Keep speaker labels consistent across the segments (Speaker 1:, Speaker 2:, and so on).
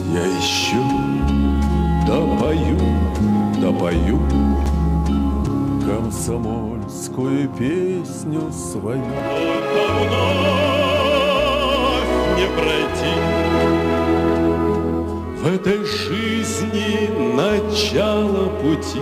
Speaker 1: Я еще допою комсомольскую песню свою. Только вновь не пройти в этой жизни начало пути.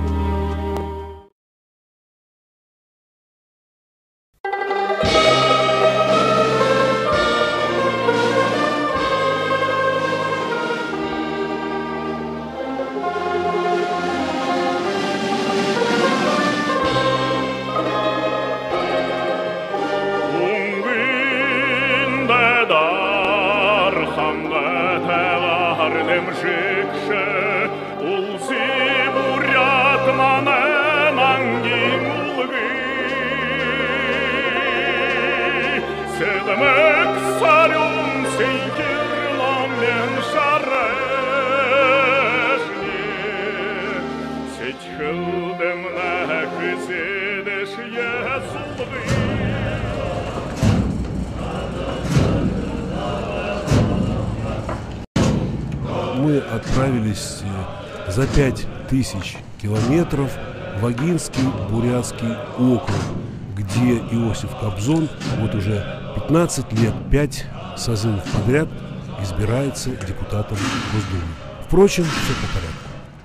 Speaker 2: Мы отправились за 5000 километров в Агинский Бурятский округ, где Иосиф Кобзон вот уже 15 лет, 5 созывов подряд избирается депутатом Госдумы. Впрочем, все по порядку.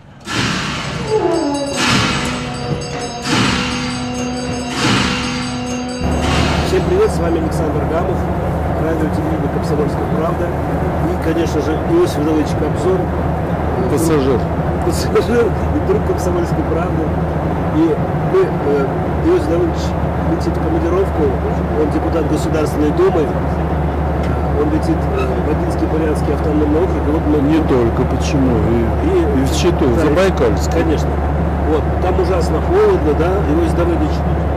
Speaker 3: Всем привет, с вами Александр Гамов, радио телевидение «Комсомольская правда». И, конечно же, Иосиф Давыдович Кобзон. Пассажир и друг «Комсомольской правды». И Иосиф Давыдович летит в командировку, он депутат Государственной Думы, он летит в Агинский Бурятский автономный округ. И вот мы...
Speaker 4: Не только, почему? И в Читу, в Забайкальск.
Speaker 3: Конечно. Вот, там ужасно холодно, да, Иосиф Давыдович.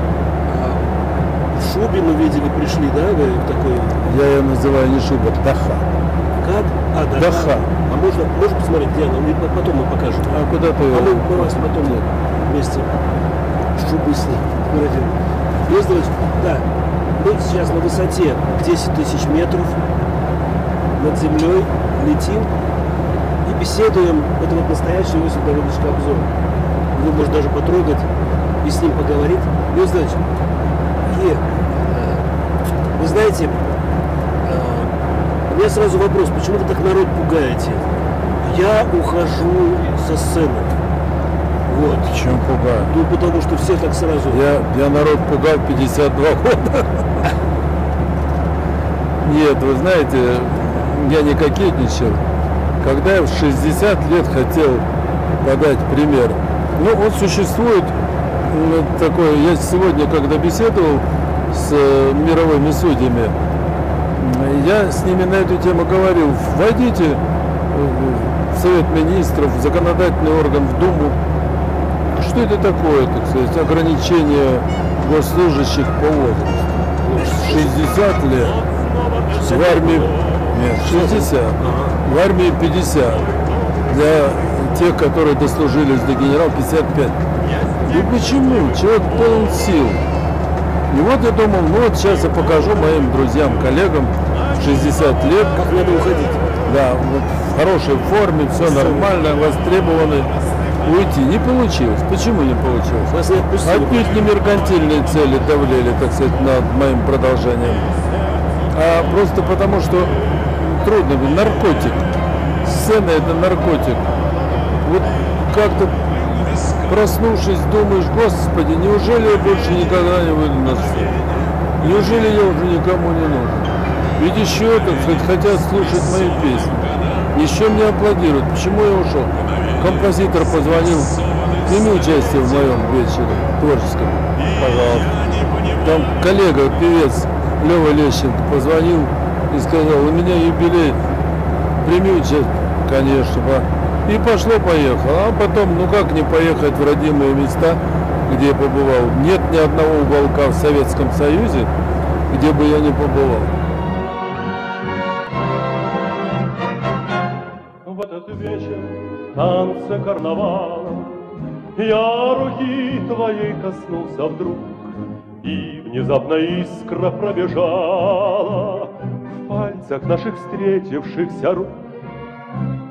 Speaker 3: В шубе мы видели, пришли, да, вы такой...
Speaker 4: Я ее называю не шуба, даха.
Speaker 3: Как?
Speaker 4: Даха.
Speaker 3: А можно посмотреть, где она? Потом мы покажем.
Speaker 4: А куда ты?
Speaker 3: Мы вас потом вместе шубы с ней выразим. Иосиф, да, мы сейчас на высоте 10 тысяч метров над землей, летим и беседуем. Это вот настоящий Иосиф Давыдович Кобзон. Вы можете даже потрогать и с ним поговорить. Иосиф, и вы знаете, у меня сразу вопрос, почему вы так народ пугаете? Я ухожу со сцены. Вот.
Speaker 4: Чем пугаю?
Speaker 3: Ну, потому что все так сразу.
Speaker 4: Я народ пугал 52 года. Нет, вы знаете, я не кокетничал. Когда я в 60 лет хотел подать пример, ну, он существует такой, я сегодня, когда беседовал с мировыми судьями, я с ними на эту тему говорил, вводите в Совет Министров, в законодательный орган, в Думу. Что это такое, так сказать, ограничение госслужащих по возрасту? 60 лет, в армии нет, 60, в армии 50, для тех, которые дослужились до генерала, 55. Ну почему? Человек полон сил. И вот я думал, ну вот сейчас я покажу моим друзьям, коллегам 60 лет.
Speaker 3: Как надо уходить.
Speaker 4: Да, вот в хорошей форме, все нормально, востребованы. Уйти не получилось. Почему не получилось?
Speaker 3: Вас не отпустили.
Speaker 4: Отнюдь не меркантильные цели давлели, так сказать, над моим продолжением. А просто потому, что трудно, наркотик. Сцена — это наркотик. Вот как-то проснувшись, думаешь, Господи, неужели я больше никогда не выйду на сцену? Неужели я уже никому не нужен? Ведь еще, так сказать, хотят слушать мои песни. Еще мне аплодируют. Почему я ушел? Композитор позвонил, прими участие в моем вечере творческом, пожалуйста. Там коллега, певец Лева Лещенко позвонил и сказал, у меня юбилей, прими участие. Конечно, и пошло-поехало. А потом, ну как не поехать в родимые места, где я побывал? Нет ни одного уголка в Советском Союзе, где бы я не побывал.
Speaker 5: В этот вечер танца карнавала я руки твоей коснулся вдруг, и внезапно искра пробежала в пальцах наших встретившихся рук.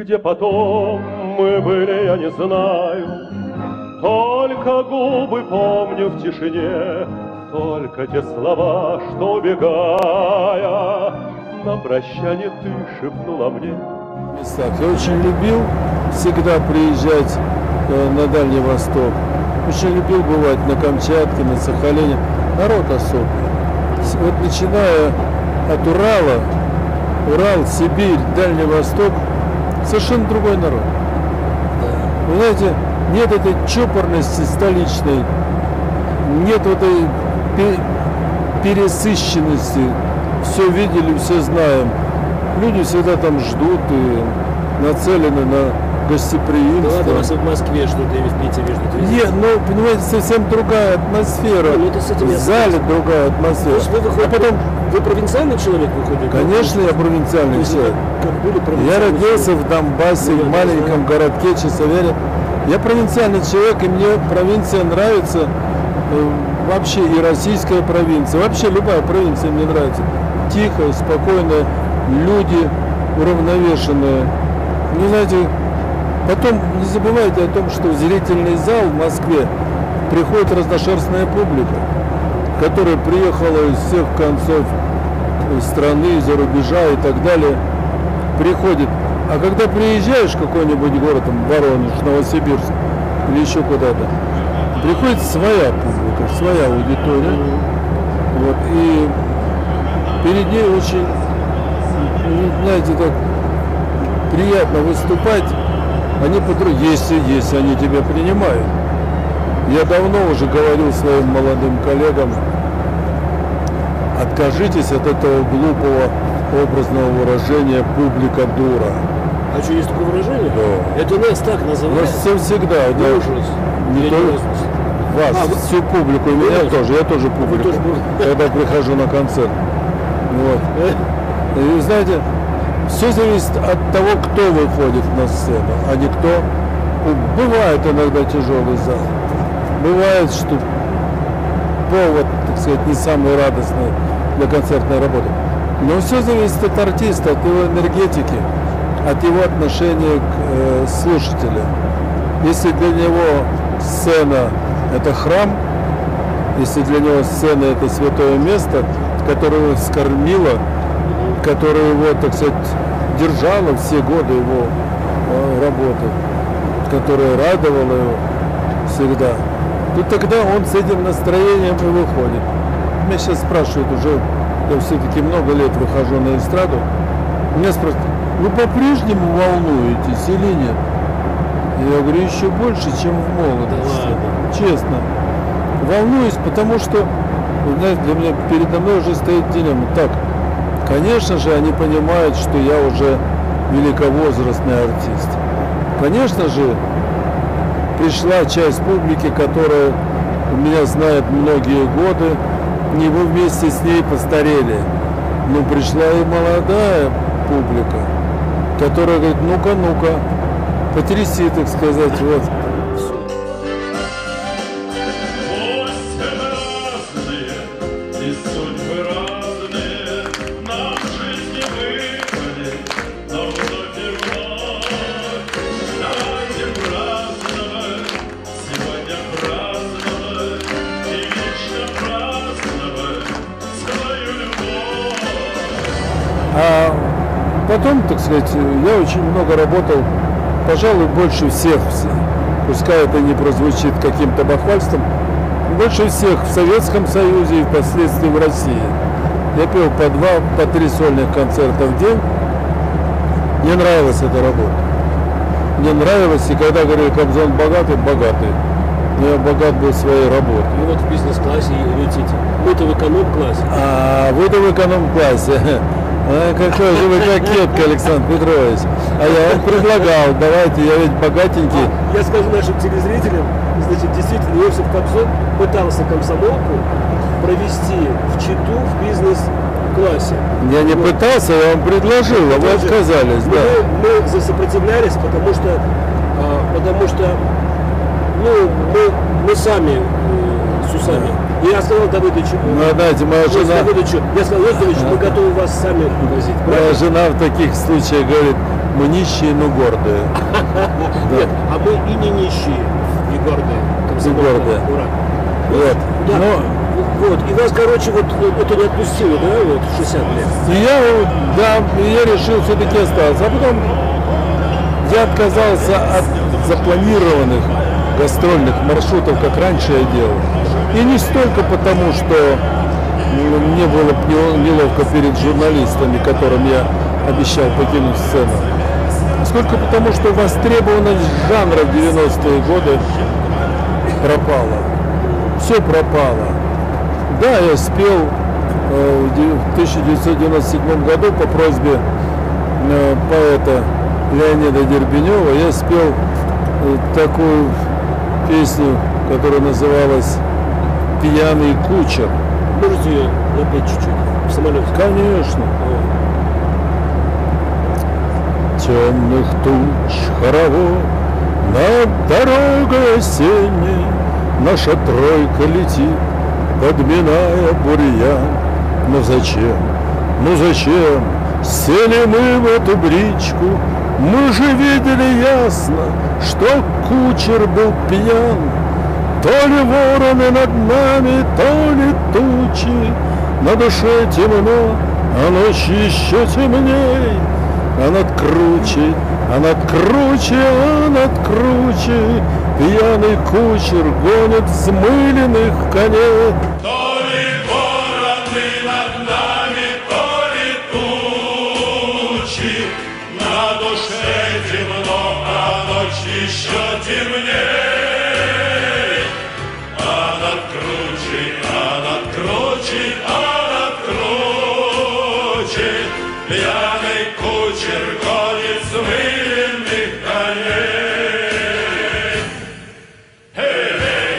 Speaker 5: Где потом мы были, я не знаю, только губы помню в тишине, только те слова, что, убегая, на прощание ты шепнула мне.
Speaker 4: Я очень любил всегда приезжать на Дальний Восток. Очень любил бывать на Камчатке, на Сахалине. Народ особый. Вот начиная от Урала, Урал, Сибирь, Дальний Восток, совершенно другой народ. Вы знаете, нет этой чопорности столичной, нет этой пересыщенности. Все видели, все знаем. Люди всегда там ждут и нацелены на гостеприимство.
Speaker 3: Да ладно, у вас в Москве что-то и в Питере что-то.
Speaker 4: Нет, ну, понимаете, совсем другая атмосфера.
Speaker 3: Ну, это с этим
Speaker 4: в зале другая
Speaker 3: То
Speaker 4: атмосфера.
Speaker 3: есть вы выходите,
Speaker 4: А потом,
Speaker 3: вы провинциальный человек выходит?
Speaker 4: конечно, я провинциальный человек.
Speaker 3: Как были
Speaker 4: Я
Speaker 3: провинциальные
Speaker 4: родился
Speaker 3: человек?
Speaker 4: в Донбассе,
Speaker 3: Ну,
Speaker 4: в
Speaker 3: я
Speaker 4: маленьком городке Часовере. Я провинциальный человек, и мне провинция нравится. Вообще и российская провинция, вообще любая провинция мне нравится. Тихая, спокойная, люди уравновешенные. Ну, знаете, потом не забывайте о том, что в зрительный зал в Москве приходит разношерстная публика, которая приехала из всех концов страны, из-за рубежа и так далее, приходит. А когда приезжаешь в какой-нибудь город, там, Воронеж, Новосибирск или еще куда-то, приходит своя публика, своя аудитория. Вот, и перед ней очень, знаете, так приятно выступать. Они если они тебя принимают. Я давно уже говорил своим молодым коллегам, откажитесь от этого глупого образного выражения «публика дура».
Speaker 3: А что, есть такое выражение?
Speaker 4: Да.
Speaker 3: Это нас так называют?
Speaker 4: Но всем всегда. Да,
Speaker 3: Ужас.
Speaker 4: не только вас, всю публику, и меня тоже. Я тоже публика, когда прихожу на концерт. Вот. И знаете, все зависит от того, кто выходит на сцену, а не кто. Бывает иногда тяжелый зал. Бывает, что повод, так сказать, не самый радостный для концертной работы. Но все зависит от артиста, от его энергетики, от его отношения к слушателю. Если для него сцена – это храм, если для него сцена – это святое место, которое его вскормило, которое его, так сказать, держало все годы его работы, которое радовало его всегда, то тогда он с этим настроением и выходит. Меня сейчас спрашивают уже, я все-таки много лет выхожу на эстраду, меня спрашивают, вы по-прежнему волнуетесь или нет? Я говорю, еще больше, чем в молодости. Честно. Волнуюсь, потому что, вы знаете, для меня передо мной уже стоит дилемма. Так, конечно же, они понимают, что я уже великовозрастный артист. Конечно же, пришла часть публики, которая меня знает многие годы, и мы вместе с ней постарели. Но пришла и молодая публика, которая говорит, ну-ка, потряси, так сказать, вот. А потом, так сказать, я очень много работал, пожалуй, больше всех, пускай это не прозвучит каким-то бахвальством, больше всех в Советском Союзе и впоследствии в России. Я пел по 2, по 3 сольных концерта в день. Мне нравилась эта работа. Мне нравилось, и когда говорили, Кобзон богатый, но я богат был своей работой.
Speaker 3: Ну вот в бизнес-классе летите. Мы-то в эконом-классе.
Speaker 4: А вы-то в эконом-классе. Какой же вы кокетка, Александр Петрович. А я вам предлагал, давайте, я ведь богатенький.
Speaker 3: Я скажу нашим телезрителям, значит, действительно, Иосиф Кобзон пытался комсомолку провести в Читу в бизнес-классе.
Speaker 4: Я не пытался, я вам предложил, а вы отказались. Да.
Speaker 3: Мы засопротивлялись, потому что ну, мы сами с усами. Я сказал Давыдовичу,
Speaker 4: знаете, моя жена...
Speaker 3: Я сказал, Давыдович, мы готовы вас сами возить.
Speaker 4: Моя жена в таких случаях говорит, Мы нищие, но гордые.
Speaker 3: Нет, а мы и не нищие, и гордые.
Speaker 4: гордые.
Speaker 3: Ура.
Speaker 4: Вот.
Speaker 3: Да.
Speaker 4: Но
Speaker 3: Вот. И вас, короче, вот это не отпустило, да, вот 60 лет?
Speaker 4: я решил все-таки остаться. А потом я отказался от запланированных гастрольных маршрутов, как раньше я делал. И не столько потому, что мне было неловко перед журналистами, которым я обещал покинуть сцену, сколько потому, что востребованность жанра в 90-е годы пропала. Все пропало. Да, я спел в 1997 году по просьбе поэта Леонида Дербенева, я спел такую песню, которая называлась «Пьяный кучер».
Speaker 3: Можете ее опять чуть-чуть в самолете?
Speaker 4: Конечно. Темных туч хоровод над дорогой осенней наша тройка летит, подминая бурьян. Но зачем, сели мы в эту бричку? Мы же видели ясно, что кучер был пьян. То ли вороны над нами, то ли тучи, на душе темно, а ночь еще темней. А над круче, пьяный кучер гонит взмыленных коней.
Speaker 1: То ли вороны над нами, то ли тучи, на душе темно, а ночь еще темней. А над круче, пьяный кучер гонит взмыленных коней. Эй,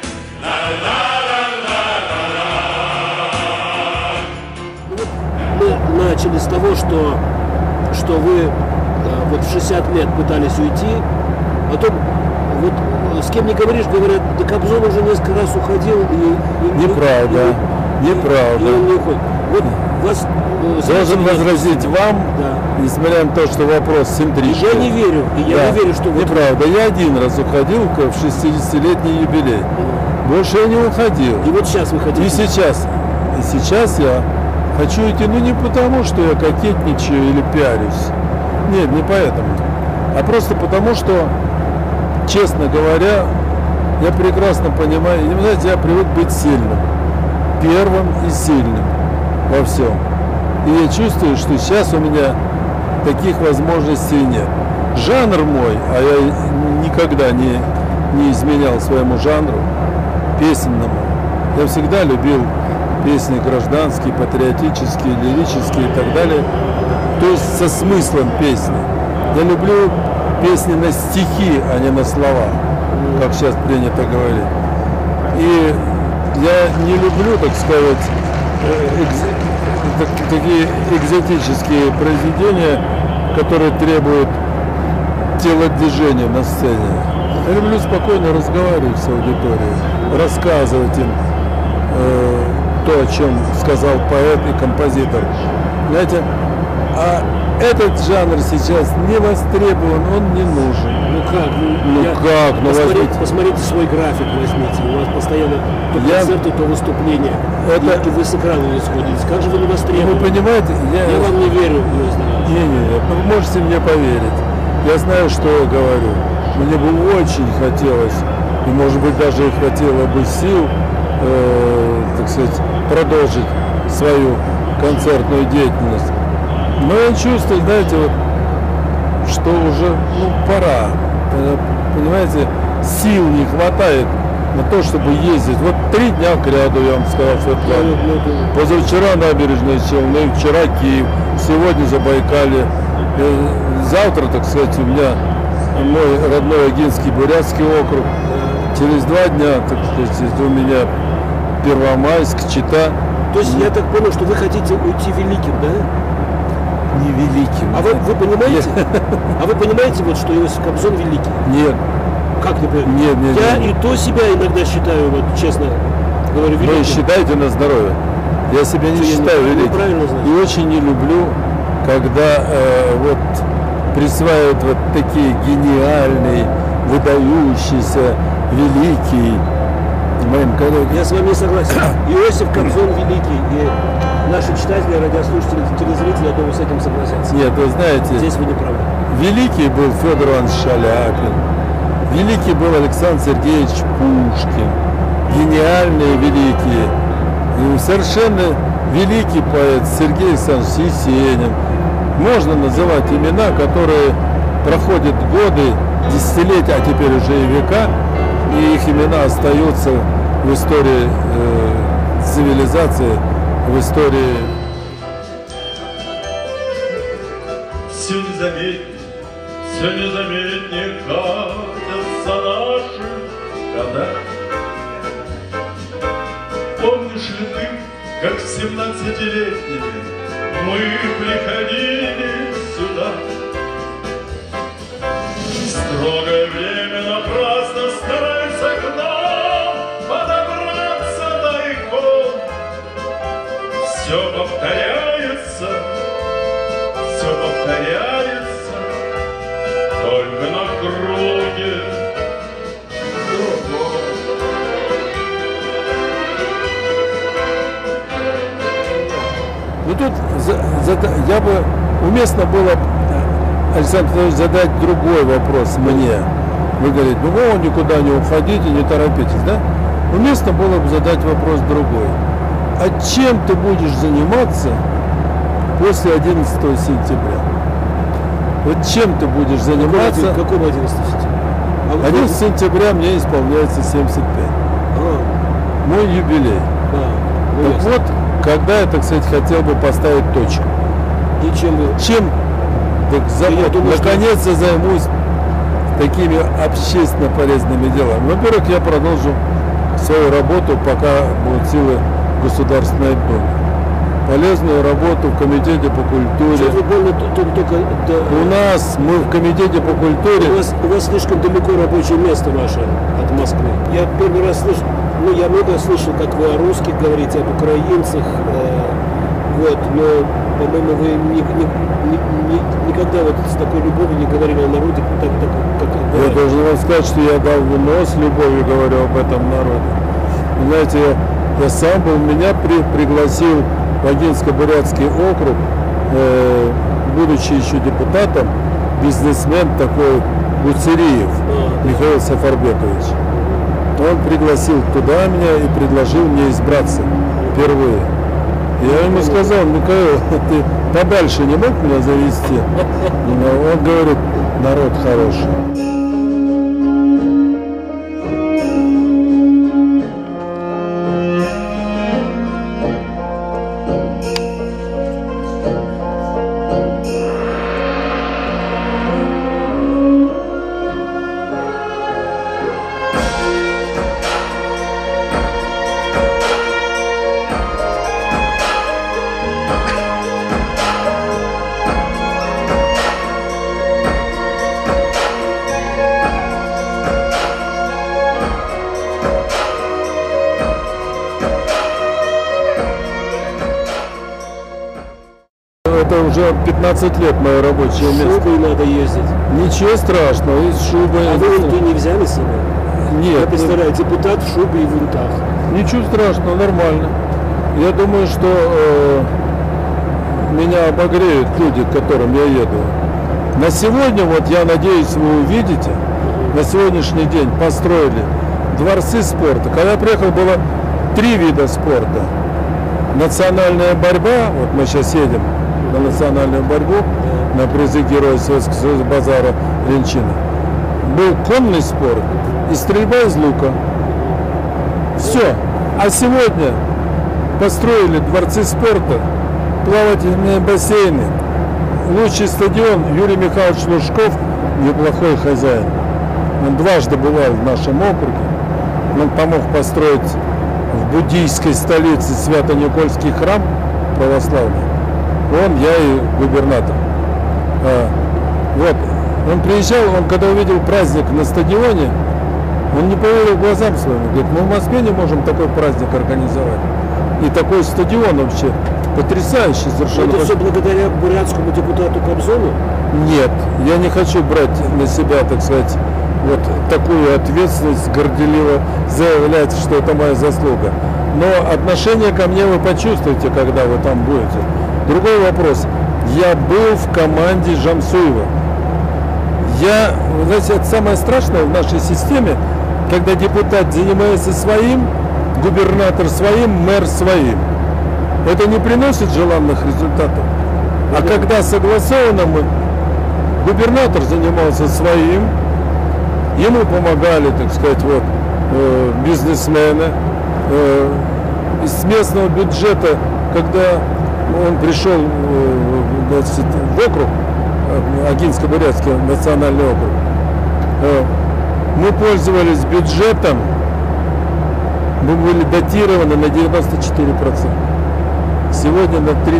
Speaker 3: Мы начали с того, что вы вот в 60 лет пытались уйти, потом вот с кем не говоришь, говорят, да Кобзон уже несколько раз уходил и
Speaker 4: Неправда.
Speaker 3: и он не уходит. Вот вас
Speaker 4: Должен возразить вам,
Speaker 3: да.
Speaker 4: несмотря на то, что вопрос с интрижкой.
Speaker 3: Я не верю, не верю, что вы...
Speaker 4: Неправда. Я один раз уходил в 60-летний юбилей. Больше я не уходил.
Speaker 3: И вот сейчас вы хотите...
Speaker 4: И сейчас я хочу идти, ну не потому, что я кокетничаю или пиарюсь. Нет, не поэтому. А просто потому, что, честно говоря, я прекрасно понимаю, знаете, я привык быть сильным. Первым и сильным во всем. И я чувствую, что сейчас у меня таких возможностей нет. Жанр мой, а я никогда не изменял своему жанру, песенному. Я всегда любил песни гражданские, патриотические, лирические и так далее. То есть со смыслом песни. Я люблю песни на стихи, а не на слова, как сейчас принято говорить. И я не люблю, так сказать, такие экзотические произведения, которые требуют телодвижения на сцене. Я люблю спокойно разговаривать с аудиторией, рассказывать им то, о чем сказал поэт и композитор. Знаете, а этот жанр сейчас не востребован, он не нужен.
Speaker 3: Ну как? Посмотрите свой график, возьмите. У вас постоянно то концерты, то выступления. И вы с экрана не сходитесь. Как же вы не востребованы?
Speaker 4: Вы понимаете,
Speaker 3: я вам не верю.
Speaker 4: Не, вы можете мне поверить. Я знаю, что я говорю. Мне бы очень хотелось, и может быть даже хватило бы сил, так сказать, продолжить свою концертную деятельность. Но я чувствую, знаете, вот, что уже пора. Понимаете, сил не хватает на то, чтобы ездить. Вот 3 дня к ряду, я вам сказал, Светлана. Позавчера Набережные Челны, вчера Киев, сегодня Забайкалье. Завтра, так сказать, у меня мой родной Агинский Бурятский округ. Через 2 дня, так сказать, у меня Первомайск, Чита.
Speaker 3: То есть я так понял, что вы хотите уйти великим, да?
Speaker 4: Не великим.
Speaker 3: А вы понимаете? А вы понимаете, вот, что Иосиф Кобзон великий?
Speaker 4: Нет.
Speaker 3: Как не понимаете?
Speaker 4: Нет.
Speaker 3: Я и то себя иногда считаю, вот честно говорю, великим.
Speaker 4: Вы считаете на здоровье. Я себя не считаю великим.
Speaker 3: Правильно знаете.
Speaker 4: И очень не люблю, когда вот присваивают вот такие гениальные, выдающиеся, великие моим коллегам.
Speaker 3: Я с вами согласен. Иосиф Кобзон великий, и наши читатели, радиослушатели, телезрители, я думаю, с этим согласятся.
Speaker 4: Нет, вы знаете,
Speaker 3: Здесь вы не правы.
Speaker 4: великий был Федор Иванович Шаляпин, великий был Александр Сергеевич Пушкин, гениальные великие, и совершенно великий поэт Сергей Александрович Есенин. Можно называть имена, которые проходят годы, десятилетия, а теперь уже и века, и их имена остаются в истории цивилизации, в истории.
Speaker 1: Все не заметит, не катятся наши года. Помнишь ли ты, как 17-летними мы приходили сюда? Строгое время напрасно старается к нам подобраться далеко. Все повторяется, только на круге другом.
Speaker 4: Ну тут я бы уместно было, Александр Петрович, задать другой вопрос мне. Вы говорите, ну вы никуда не уходите, не торопитесь, да? Уместно было бы задать вопрос другой. А чем ты будешь заниматься после 11 сентября? Вот чем ты будешь заниматься?
Speaker 3: Какого 11 сентября?
Speaker 4: 11 сентября мне исполняется 75. Мой юбилей. Так вот, когда я, так сказать, хотел бы поставить точку.
Speaker 3: И чем вы?
Speaker 4: Так,
Speaker 3: думаю,
Speaker 4: наконец я займусь такими общественно полезными делами. Во-первых, я продолжу свою работу, пока будут силы Государственной Думы. Полезную работу в Комитете по культуре.
Speaker 3: Вы больно только...
Speaker 4: У нас, мы в Комитете по культуре...
Speaker 3: У вас слишком далеко рабочее место ваше от Москвы. Я первый раз слышу, я много слышал, как вы о русских говорите, об украинцах, вот, но, по-моему, вы никогда вот с такой любовью не говорили о народе, как
Speaker 4: Я должен вам сказать, что я давно с любовью говорю об этом народе. Знаете, я сам был, меня пригласил в Агинско-Бурятский округ, будучи еще депутатом, бизнесмен такой Гуцериев Михаил Сафарбекович. Он пригласил туда меня и предложил мне избраться впервые. Я ему сказал, Михаил, ты подальше не мог меня завести? Но он говорит, народ хороший. Это уже 15 лет мое рабочее место.
Speaker 3: Шубой надо ездить.
Speaker 4: Ничего страшного, из шубы.
Speaker 3: А вы винты не взяли себе?
Speaker 4: Нет.
Speaker 3: Я представляю, депутат в шубе и в винтах.
Speaker 4: Ничего страшного, нормально. Я думаю, что меня обогреют люди, к которым я еду. На сегодня, вот я надеюсь, вы увидите, на сегодняшний день построили дворцы спорта. Когда я приехал, было 3 вида спорта. Национальная борьба, вот мы сейчас едем на национальную борьбу, на призы Героя Советского Союза Базара Ленчина. Был конный спорт и стрельба из лука. Все. А сегодня построили дворцы спорта, плавательные бассейны. Лучший стадион Юрий Михайлович Лужков, неплохой хозяин. Он дважды бывал в нашем округе. Он помог построить в буддийской столице Свято-Никольский храм православный. Он, я и губернатор. Вот. Он приезжал, он когда увидел праздник на стадионе, он не поверил глазам своим. Говорит, мы в Москве не можем такой праздник организовать. И такой стадион вообще потрясающий совершенно.
Speaker 3: Это все благодаря бурятскому депутату Кобзону?
Speaker 4: Нет, я не хочу брать на себя, так сказать, вот такую ответственность, горделиво заявлять, что это моя заслуга. Но отношение ко мне вы почувствуете, когда вы там будете. Другой вопрос. Я был в команде Жамсуева. Вы знаете, это самое страшное в нашей системе, когда депутат занимается своим, губернатор своим, мэр своим. Это не приносит желанных результатов. А когда согласовано губернатор занимался своим, ему помогали, так сказать, вот, бизнесмены. Из местного бюджета, когда он пришел в округ, Агинско-Бурятский национальный округ, мы пользовались бюджетом, мы были датированы на 94%. Сегодня на 30%.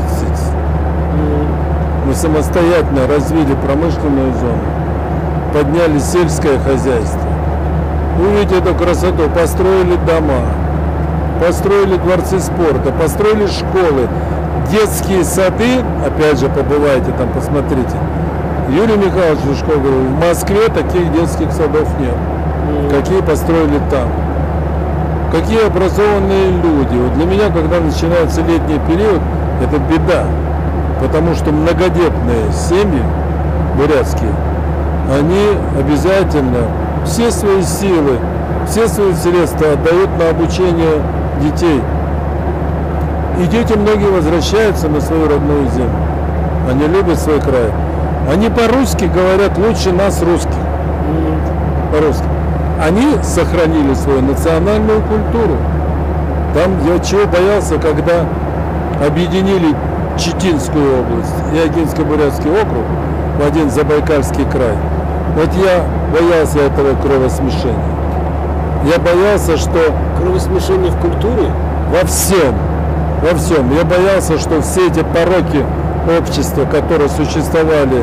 Speaker 4: Мы самостоятельно развили промышленную зону, подняли сельское хозяйство. Увидите эту красоту, построили дома, построили дворцы спорта, построили школы, детские сады, опять же побывайте там, посмотрите. Юрий Михайлович Лужков говорил, в Москве таких детских садов нет. Какие построили там. Какие образованные люди. Вот для меня, когда начинается летний период, это беда. Потому что многодетные семьи бурятские, они обязательно все свои силы, все свои средства отдают на обучение детей. И дети многие возвращаются на свою родную землю. Они любят свой край. Они по-русски говорят лучше нас, русских. По-русски. Они сохранили свою национальную культуру. Там я чего боялся, когда объединили Читинскую область и Агинско-Бурятский округ в один Забайкальский край. Вот я боялся этого кровосмешения. Я боялся, что...
Speaker 3: Кровосмешение в культуре?
Speaker 4: Во всем. Во всем. Я боялся, что все эти пороки общества, которые существовали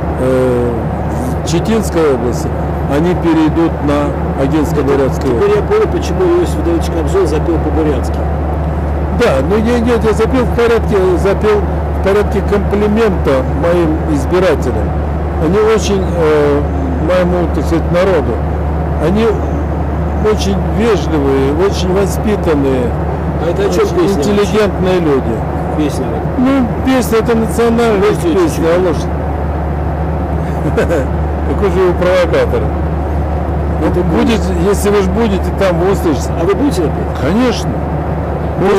Speaker 4: в Читинской области, они перейдут на Агинско-Бурятский округ.
Speaker 3: Теперь я понял, почему Иосиф Давыдович Кобзон запел по-бурятски.
Speaker 4: Да, но нет, я запел в порядке комплимента моим избирателям. Они очень, моему, так сказать, народу, они очень вежливые, очень воспитанные,
Speaker 3: А это о чем
Speaker 4: очень
Speaker 3: песня?
Speaker 4: интеллигентные люди.
Speaker 3: Песня.
Speaker 4: Ну, песня это национальная песня, а ложь. Какой же вы провокатор. Это будет, если вы же будете там, вы услышите.
Speaker 3: А вы будете напеть?
Speaker 4: Конечно. Ну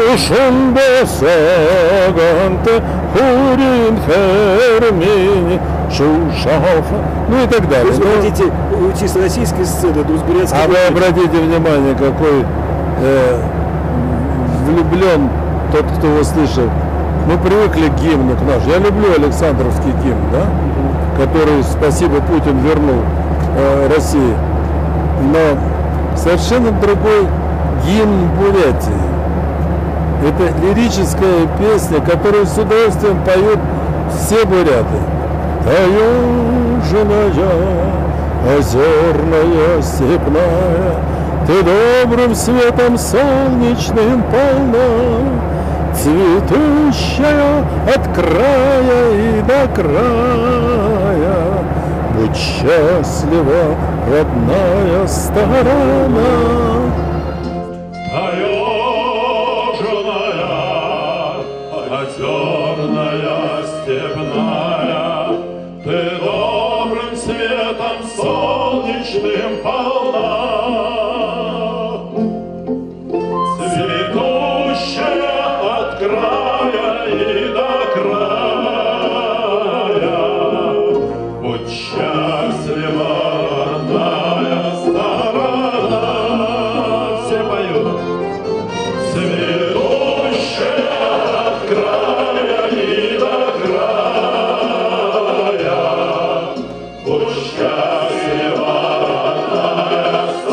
Speaker 4: и так далее.
Speaker 3: Если вы хотите уйти с российской сцены, то с бурятской.
Speaker 4: А вы обратите внимание, какой влюблен тот, кто его слышал. Мы привыкли к гимну к нашему. Я люблю Александровский гимн, да? Который, спасибо, Путин вернул России. Но совершенно другой гимн Бурятии. Это лирическая песня, которую с удовольствием поют все буряты. Таежная, озерная, степная, ты добрым светом солнечным полна, цветущая от края и до края. Будь счастлива, родная сторона.
Speaker 1: Озерная, степная, ты добрым светом солнечным полна. Цветущая от края и до края. Будь счастлива, родная сторона. Все поют. Цветущая от края и до края, будь счастлива, родная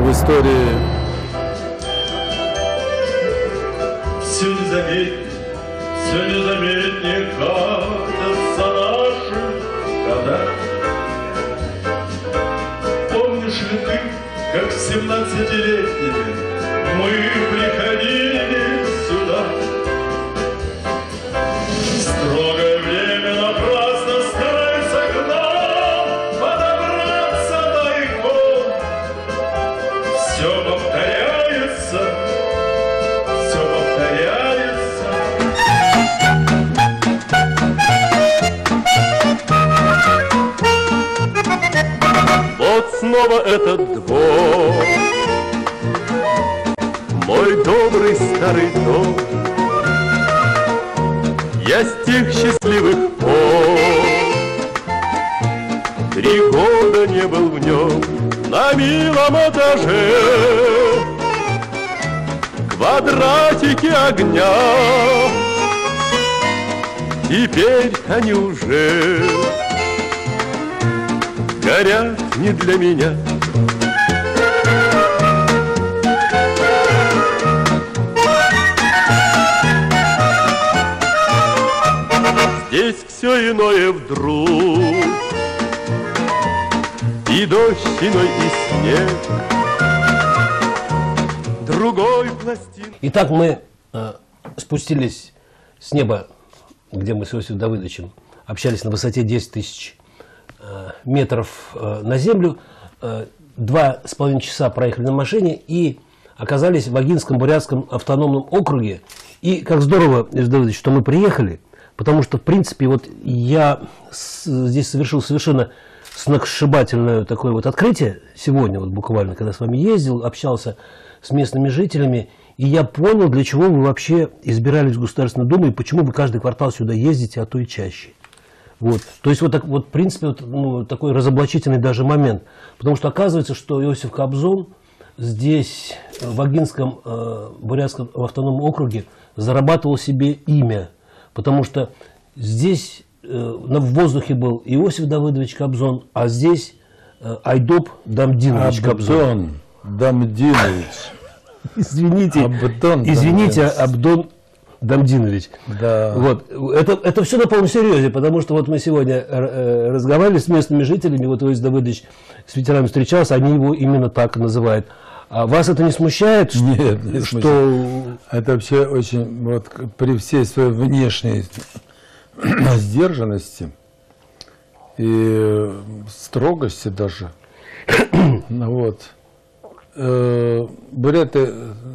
Speaker 4: в истории.
Speaker 1: Все незаметнее катятся наши года. Помнишь ли ты, как 17-летними мы приходили сюда? Строгое время напрасно старается к нам подобраться тайком. Все повторяется, все повторяется.
Speaker 5: Вот снова этот двор, мой добрый старый дом. Я с тех счастливых пор 3 года не был в нем. На милом этаже квадратики огня, теперь они уже горят не для меня. Здесь все иное вдруг, и дождь иной, и снег, другой пластин.
Speaker 3: Итак, мы спустились с неба, где мы с Иосифом Давыдовичем общались на высоте 10 тысяч метров на землю. 2,5 часа проехали на машине и оказались в Вагинском бурятском автономном округе. И как здорово, Иосиф Давыдович, что мы приехали, потому что, в принципе, вот я здесь совершил совершенно сногсшибательное такое вот открытие сегодня, вот буквально, когда с вами ездил, общался с местными жителями, и я понял, для чего вы вообще избирались в Государственную Думу и почему вы каждый квартал сюда ездите, а то и чаще. Вот. То есть, вот, так, вот в принципе, вот, ну, такой разоблачительный даже момент. Потому что оказывается, что Иосиф Кобзон здесь, в Вагинском бурятском автономном округе, зарабатывал себе имя. Потому что здесь в воздухе был Иосиф Давыдович Кобзон, а здесь Айдоп Дамдинович Кобзон.
Speaker 4: Дамдинович.
Speaker 3: Извините, Абдон Дамдинович.
Speaker 4: Да.
Speaker 3: Вот. Это все на полном серьезе, потому что вот мы сегодня разговаривали с местными жителями, вот Иосиф Давыдович с ветеранами встречался, они его именно так называют. А вас это не смущает?
Speaker 4: Нет, не смущает. Это вообще очень, вот при всей своей внешней сдержанности и строгости даже, вот, буряты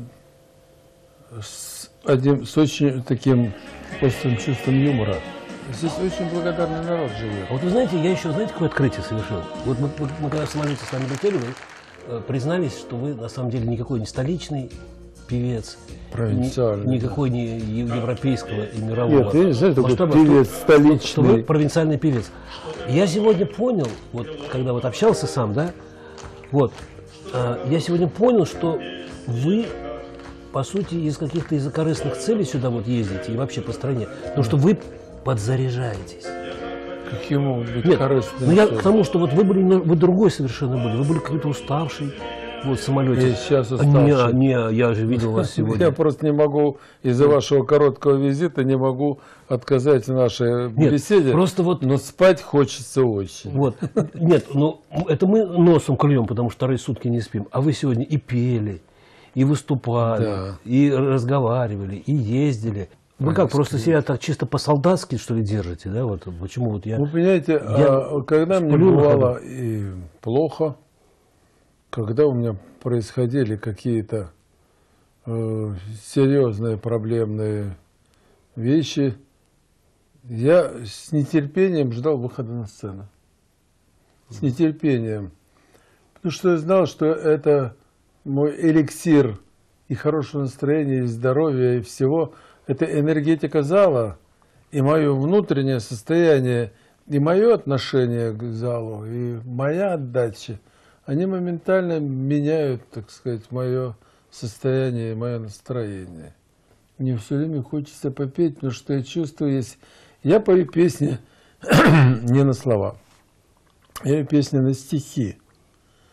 Speaker 4: с очень таким острым чувством юмора. Здесь очень благодарный народ живет.
Speaker 3: А вот вы знаете, я еще, знаете, какое открытие совершил? Вот мы когда в самолете с вами летели, вы признались, что вы на самом деле никакой не столичный певец, никакой не европейского и мирового.
Speaker 4: Нет, я не знаю, такой певец столичный.
Speaker 3: Что вы провинциальный певец. Я сегодня понял, вот когда вот общался сам, да, вот, я сегодня понял, что вы, по сути, из каких-то из-за корыстных целей сюда вот ездите и вообще по стране, потому что вы подзаряжаетесь.
Speaker 4: Какие могут быть корыстные?
Speaker 3: Ну я к тому, что вот вы другой совершенно были, вы были какой-то уставший. Вот в самолете.
Speaker 4: Я сейчас уставший.
Speaker 3: Не, я же видел вас сегодня.
Speaker 4: Я просто не могу, из-за вашего короткого визита, не могу отказать в нашей беседе.
Speaker 3: Просто вот...
Speaker 4: Но спать хочется очень.
Speaker 3: Вот. Нет, ну это мы носом клюем, потому что 2 сутки не спим. А вы сегодня и пели, и выступали,
Speaker 4: да,
Speaker 3: и разговаривали, и ездили. Вы как, просто себя так чисто по-солдатски, что ли, держите, да? Вот почему вот я...
Speaker 4: Вы понимаете, когда мне бывало и плохо, когда у меня происходили какие-то серьезные проблемные вещи, я с нетерпением ждал выхода на сцену. С нетерпением. Потому что я знал, что это мой эликсир и хорошего настроения, и здоровья, и всего. Это энергетика зала, и мое внутреннее состояние, и мое отношение к залу, и моя отдача. Они моментально меняют, так сказать, мое состояние, мое настроение. Мне все время хочется попеть, потому что я чувствую, есть... Я пою песни не на слова, я пою песни на стихи.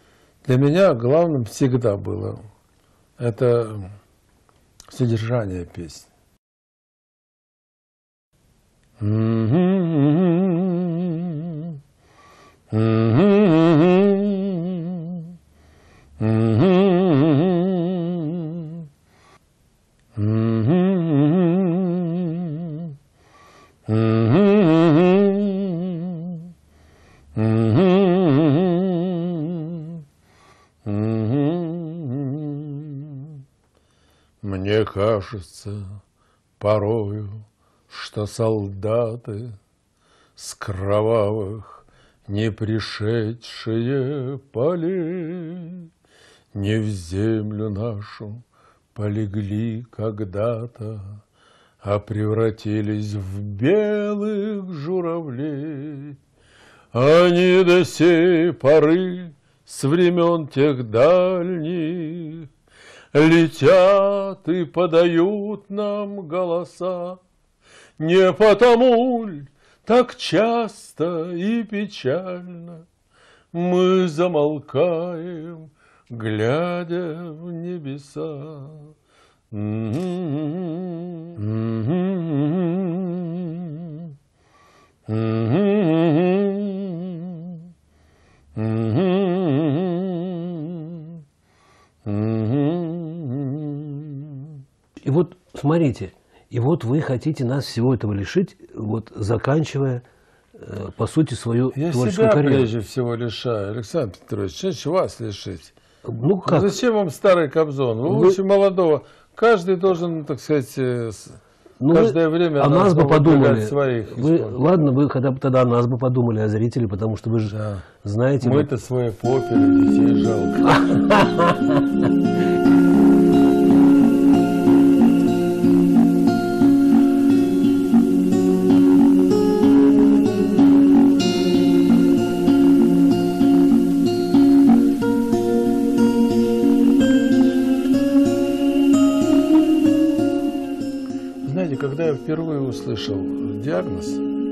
Speaker 4: Для меня главным всегда было это содержание песни. Мне кажется порою, что солдаты с кровавых не пришедшие полей не в землю нашу полегли когда-то, а превратились в белых журавлей. Они до сей поры с времен тех дальних летят и подают нам голоса. Не потому ль так часто и печально мы замолкаем, глядя в небеса?
Speaker 3: И вот, смотрите, и вот вы хотите нас всего этого лишить, вот заканчивая, по сути, свою творческую
Speaker 4: себя
Speaker 3: карьеру.
Speaker 4: прежде всего лишаю, Александр Петрович, что вас лишить?
Speaker 3: Ну как?
Speaker 4: Зачем вам старый Кобзон? Вы очень молодого. Каждый должен, так сказать, каждое время
Speaker 3: о нас бы подумали.
Speaker 4: Своих
Speaker 3: ладно, вы тогда о нас бы подумали, о зрителе, потому что вы же знаете...
Speaker 4: Мы-то свои попели, детей жалко. Когда я впервые услышал диагноз,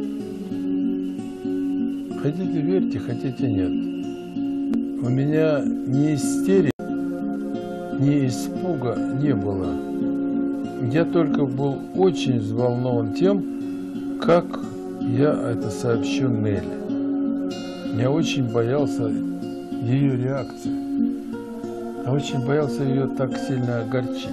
Speaker 4: хотите верьте, хотите нет, у меня ни истерики, ни испуга не было. Я только был очень взволнован тем, как я это сообщу Нелли. Я очень боялся ее реакции. Я очень боялся ее так сильно огорчить.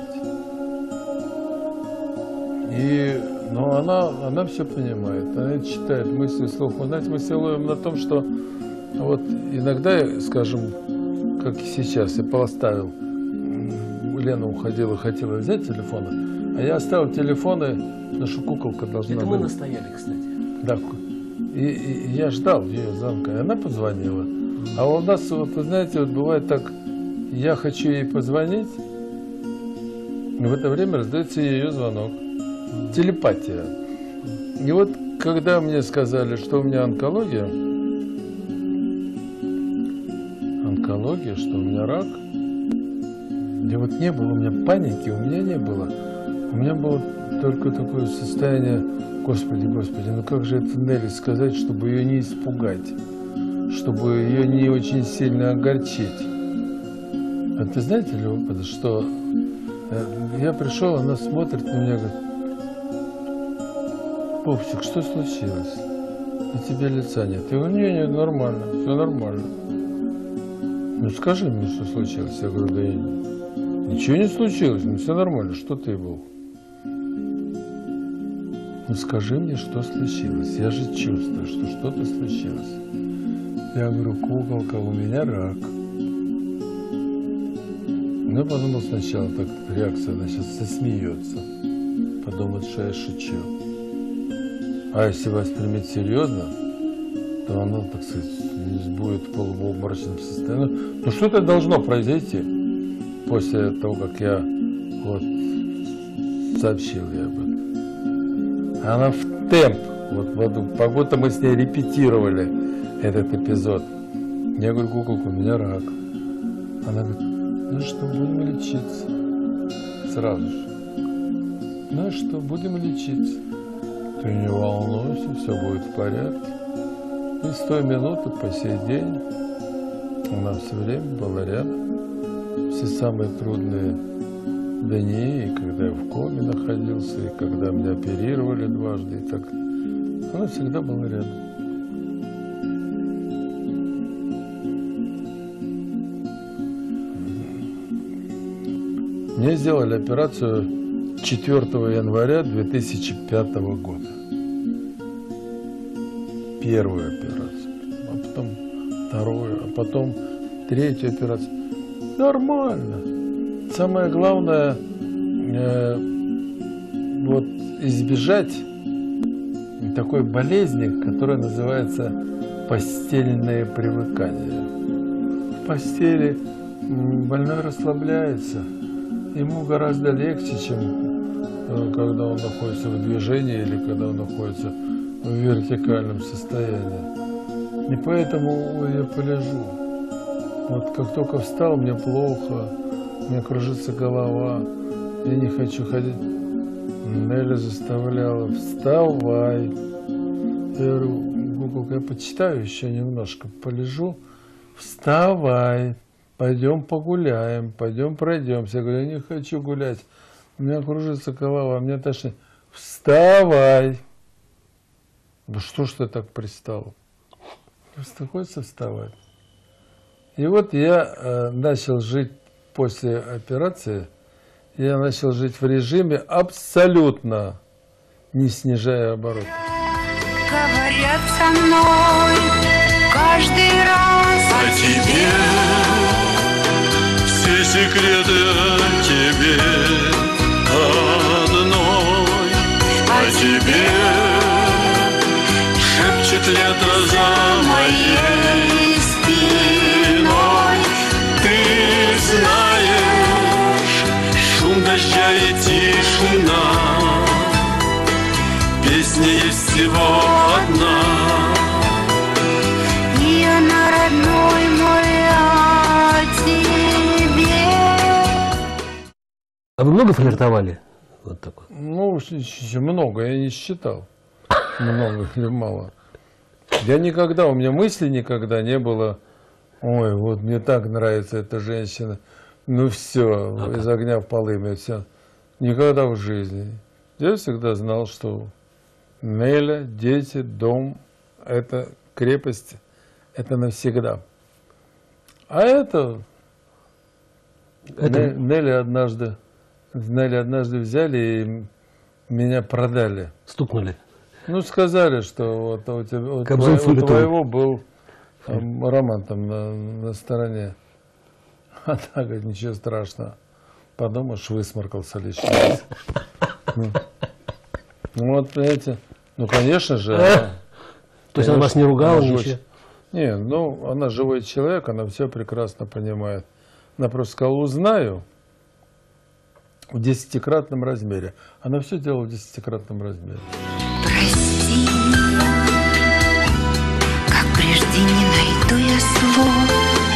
Speaker 4: Но она все понимает, она читает мысли вслух. Вы знаете, мы все ловим на том, что вот иногда, скажем, как и сейчас, я поставил, Лена уходила, хотела взять телефоны, а я оставил телефоны, потому что куколка должна
Speaker 3: Это
Speaker 4: быть.
Speaker 3: мы настояли, кстати.
Speaker 4: Да, и я ждал ее звонка, и она позвонила. А у нас, вот, вы знаете, вот бывает так, я хочу ей позвонить, и в это время раздается ее звонок. Телепатия. И вот, когда мне сказали, что у меня онкология, что у меня рак, и вот не было у меня паники, у меня не было. У меня было только такое состояние, Господи, ну как же это Нелли сказать, чтобы ее не испугать, чтобы ее не очень сильно огорчить. А ты знаете ли, опыт, что я пришел, она смотрит на меня и говорит: Пупсик, что случилось? На тебе лица нет. Я говорю: нет, нормально, все нормально. Ну скажи мне, что случилось. Я говорю: да ничего не случилось, ну все нормально, что ты был? Ну скажи мне, что случилось. Я же чувствую, что что-то случилось. Я говорю: куколка, у меня рак. Ну, я подумал сначала, так реакция, она сейчас засмеется. Подумает, что я шучу. А если воспримет серьезно, то она, так сказать, будет в полуобморочном состоянии. Ну, что-то должно произойти после того, как я вот сообщил ей об этом. Она в темп. Вот погода мы с ней репетировали этот эпизод. Я говорю: куколка, у меня рак. Она говорит: ну что, будем лечиться. Сразу же. Ну что, будем лечиться. Ты не волнуйся, все будет в порядке. И с той минуты по сей день Она все время была рядом. Все самые трудные дни, и когда я в коме находился, и когда меня оперировали дважды, и так. Она всегда была рядом. Мне сделали операцию 4 января 2005 года. Первую операцию, а потом вторую, а потом третью операцию. Нормально. Самое главное, вот избежать такой болезни, которая называется постельное привыкание. В постели больной расслабляется. Ему гораздо легче, чем когда он находится в движении или когда он находится в вертикальном состоянии. И поэтому я полежу. Вот как только встал, мне плохо, мне кружится голова, я не хочу ходить. Неля заставляла: вставай. Я говорю: Гугл, я почитаю еще немножко, полежу. Вставай. Пойдем погуляем, пойдем пройдемся. Я говорю: я не хочу гулять, у меня кружится голова, мне тошнит. Вставай! Да что ж ты так пристал? Приходится вставать. И вот я начал жить после операции, я начал жить в режиме абсолютно не снижая обороты.
Speaker 6: Говорят со мной каждый раз
Speaker 1: о тебе. Все секреты о тебе одной, о тебе шепчет лето за моей спиной. Ты знаешь, шум дождя и тишина, песня есть всего одна.
Speaker 6: И она, родной мой, о тебе.
Speaker 3: А вы много флиртовали? Вот такое.
Speaker 4: Ну, много, я не считал. Много или мало. Я никогда, у меня мысли никогда не было: ой, вот мне так нравится эта женщина. Ну все, из огня в полымя, все. Никогда в жизни. Я всегда знал, что Неля, дети, дом, это крепость, это навсегда. А это Неля однажды взяли и меня продали.
Speaker 3: Стукнули.
Speaker 4: Ну, сказали, что вот у тебя, у твоего был роман там на стороне. А так, говорит, ничего страшного. Подумаешь, высморкался лишний раз. Ну, вот, понимаете, ну, конечно же.
Speaker 3: То есть она вас не ругала, ничего?
Speaker 4: Не, ну, она живой человек, она все прекрасно понимает. Она просто сказала: узнаю в 10-кратном размере. Она все делала в 10-кратном размере.
Speaker 6: Прости, как прежде не найду я слов,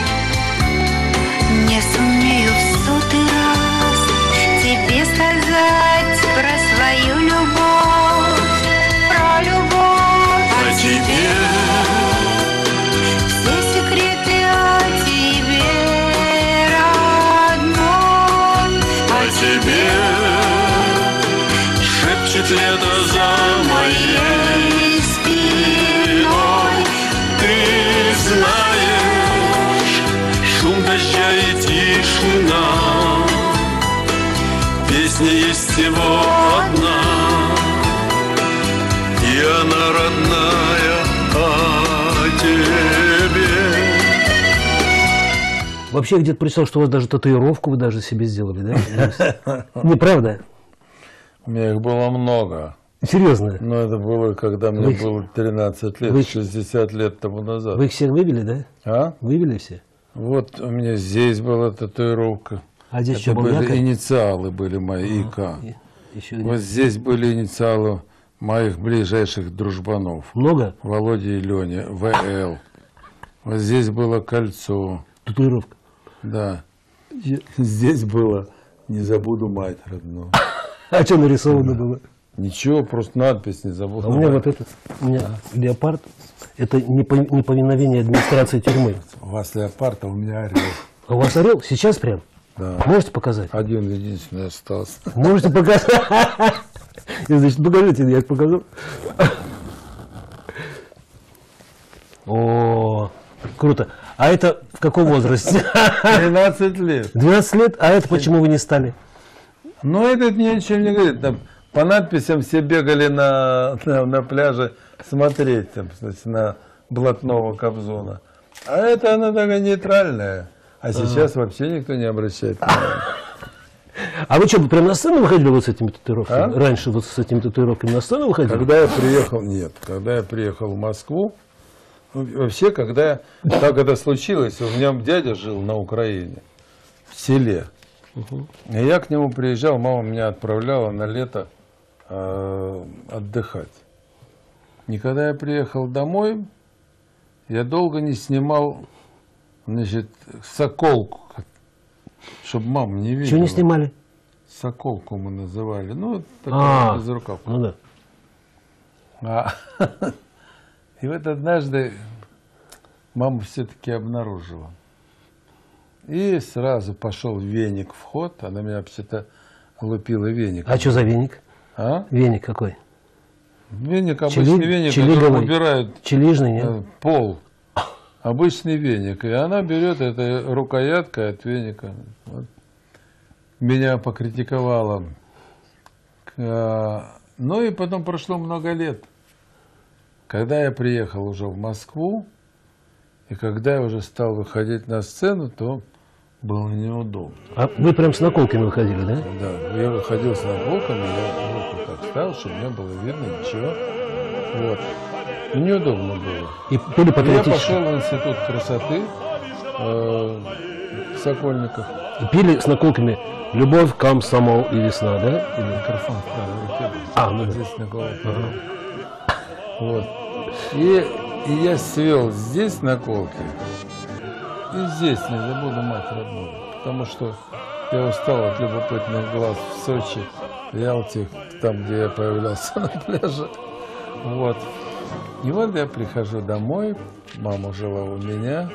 Speaker 6: не сумею в 100-й раз тебе сказать про свою любовь, про любовь
Speaker 1: О тебе,
Speaker 6: все секреты о тебе, родной,
Speaker 1: о тебе шепчет лето за моей спиной. Ты знаешь, шум дождя и тишина, песня есть всего одна, и она родная о тебе.
Speaker 3: Вообще где-то прочитал, что у вас даже татуировку вы даже себе сделали, да? Неправда?
Speaker 4: У меня их было много.
Speaker 3: Серьезно?
Speaker 4: Но это было, когда мне было 13 лет, 60 лет тому назад.
Speaker 3: Вы их всех выбили, да?
Speaker 4: А?
Speaker 3: Выбили все?
Speaker 4: Вот у меня здесь была татуировка.
Speaker 3: А здесь
Speaker 4: Это
Speaker 3: что, был
Speaker 4: были
Speaker 3: якорь?
Speaker 4: инициалы были мои, ИК.
Speaker 3: Еще
Speaker 4: Вот здесь были инициалы моих ближайших дружбанов.
Speaker 3: много?
Speaker 4: Володя и Леня, ВЛ. Вот здесь было кольцо.
Speaker 3: Татуировка.
Speaker 4: Да. Здесь было «Не забуду мать родную».
Speaker 3: А что нарисовано было?
Speaker 4: Ничего, просто надпись «Не забуду
Speaker 3: А у меня
Speaker 4: мать».
Speaker 3: вот этот, у меня леопард Это неповиновение администрации тюрьмы.
Speaker 4: У вас леопард, а у меня орел.
Speaker 3: А у вас орел? Сейчас прям?
Speaker 4: Да.
Speaker 3: Можете показать?
Speaker 4: Один единственный остался.
Speaker 3: Можете показать? Значит, покажите, я покажу. О, круто. А это в каком возрасте?
Speaker 4: 13 лет.
Speaker 3: 12 лет? А это почему вы не стали?
Speaker 4: Ну, этот ничего не говорит. Там, по надписям все бегали на пляже смотреть там, значит, на блатного Кобзона. А это она такая нейтральная. А сейчас вообще никто не обращает внимания.
Speaker 3: А вы что, прям на сцену выходили вот с этими татуировками?
Speaker 4: А?
Speaker 3: Раньше вот с этими татуировками на сцену выходили?
Speaker 4: Когда я приехал, нет, когда я приехал в Москву, вообще, как это случилось, у меня дядя жил на Украине, в селе. И я к нему приезжал, мама меня отправляла на лето отдыхать. И когда я приехал домой, я долго не снимал, значит, соколку, чтобы мама не видела.
Speaker 3: Чего не снимали?
Speaker 4: Соколку мы называли. Ну, такая безрукавка.
Speaker 3: Ну да.
Speaker 4: И вот однажды мама все-таки обнаружила. И сразу пошел веник в ход. Она меня вообще-то лупила веником.
Speaker 3: А что за веник?
Speaker 4: А?
Speaker 3: Веник какой?
Speaker 4: Веник, обычный веник, который убирают
Speaker 3: Челижный, нет?
Speaker 4: пол. Обычный веник. И она берет этой рукояткой от веника. Вот. Меня покритиковала. Ну и потом прошло много лет. Когда я приехал уже в Москву, и когда я уже стал выходить на сцену, то было неудобно.
Speaker 3: А вы прям с наколками выходили, да?
Speaker 4: Да, я выходил с наколками, я руку так ставил, чтобы не было видно ничего. Вот. И неудобно было.
Speaker 3: И были
Speaker 4: Я
Speaker 3: патриотические.
Speaker 4: пошел в институт красоты в Сокольниках.
Speaker 3: И пили с наколками «Любовь, комсомол и весна», да? Или...
Speaker 4: Микрофон в правой руке.
Speaker 3: Ну да.
Speaker 4: Здесь наколка. Вот. И я свел здесь наколки, и здесь не забуду мать родную. Потому что я устал от любопытных глаз в Сочи, в Ялте, там, где я появлялся на пляже. Вот. И вот я прихожу домой, мама жила у меня.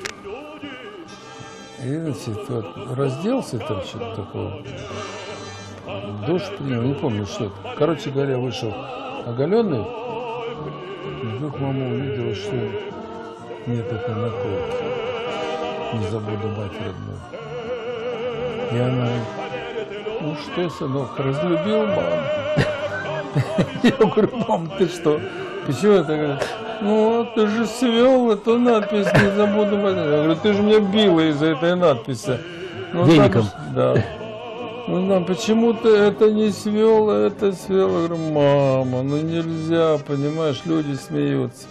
Speaker 4: И, значит, вот, разделся там что-то такое. Душ принял, не помню, что это. Короче говоря, вышел оголенный. И вдруг мама увидела, что нет этой наколки. Не забуду мать родную. И она говорит: ну что, сынок, разлюбил маму? Я говорю: мам, ты что? Почему это? Говорит: ну, ты же свел эту надпись, не забуду мать. Я говорю: ты же меня била из-за этой надписи. Ну,
Speaker 3: веником.
Speaker 4: Да. Ну, да, почему ты это не свел, а это свел? Я говорю: мама, ну нельзя, понимаешь, люди смеются.